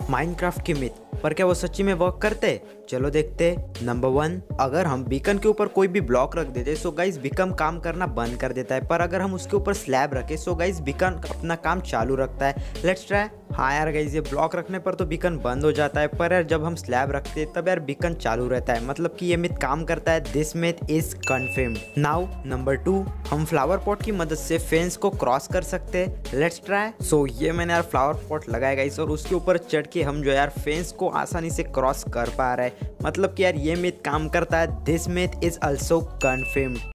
Minecraft की myth, पर क्या वो सच्ची में वर्क करते? चलो देखते। नंबर 1, अगर हम बीकन के ऊपर कोई भी ब्लॉक रख देते सो गाइस बीकन काम करना बंद कर देता है, पर अगर हम उसके ऊपर स्लैब रखे सो गाइस बीकन अपना काम चालू रखता है। Let's try. हाँ यार गाइस, ये ब्लॉक रखने पर तो बीकन बंद हो जाता है, पर यार जब हम स्लैब रखते हैं तब यार बीकन चालू रहता है, मतलब कि ये मिथ काम करता है। This myth is confirmed. Now number 2, हम फ्लावर पॉट की मदद से फेंस को क्रॉस कर सकते हैं। Let's try. सो ये मैंने यार फ्लावर पॉट लगाया गाइस, और उसके ऊपर चढ़ के हम जो यार फेंस को आसानी से क्रॉस कर पा रहे हैं, मतलब कि यार ये मिथ काम करता है। This myth is also confirmed.